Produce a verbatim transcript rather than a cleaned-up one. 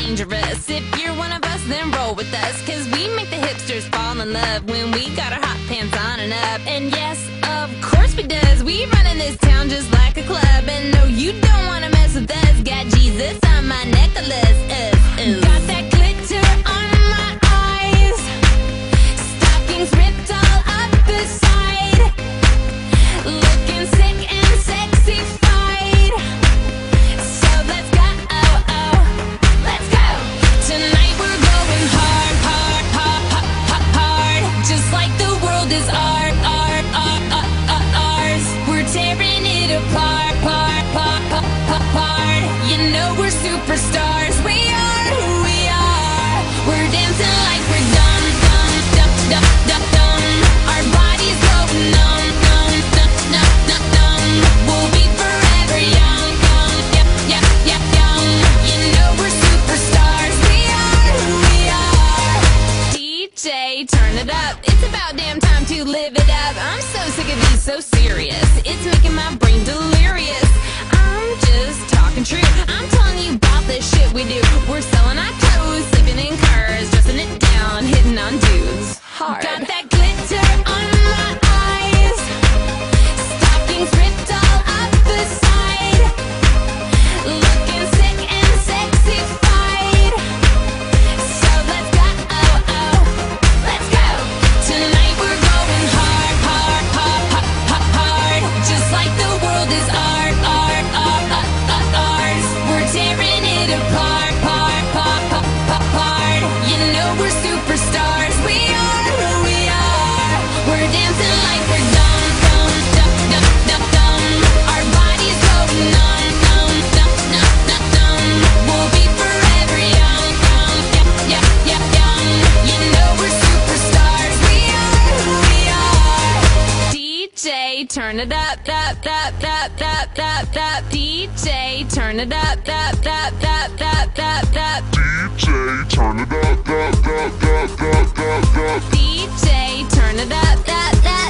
dangerous. If you're one of us, then roll with us, cause we make the hipsters fall in love when we got our hot pants on and up. And yes, of course we does. We run in this town just like a club. And no, you don't wanna mess with us. Got Jesus on my necklace. Uh, uh. Got that glitter on my eyes. Stockings ripped all up the side. Looking sick and sexy-fied. So let's go, oh, oh, let's go. Tonight we're going hard, hard, hard, hard, hard. Just like the world is art, art, art, art, art, ours. We're tearing it apart, part, part, part, part, part. You know we're superstars. We are who we are. We're dancing like we're dumb, dumb, dumb, dumb, dumb, dumb. Our bodies go numb, numb, numb, numb, numb, numb. We'll be forever young, young, yep, yep, yep, young. You know we're superstars. We are who we are. D J, turn it up. It's about damn time to live it up. I'm so sick of these so serious. It's making my brain delirious. I'm just talking true. I'm telling you about the shit we do. We're selling our clothes, sleeping in cars, dressing it down, hitting on dudes hard. Got that glitter on my eyes. Stockings ripped all up the side. Looking sick and sexy-fied. So let's go, oh, oh, let's go. Tonight we're going hard, hard, hard, hard, hard, hard. Just like the world is art, art, art, art, art, ours. We're tearing it apart, part, part, part, part, part. You know we're superstars. We are who we are. We're dancing like we're dumb, dumb, dumb, dumb, dumb, dumb. Our bodies go numb, numb, numb, numb, numb, numb. We'll be forever young, young, yep, yep, yep, young. You know we're superstars. We are who we are. D J, turn it up, up, up, up, up, up, up. D J, turn it up, up, up, up, up, up, up. D J, turn it up, up, up, up, up, up, up. D J, turn it up, up, up.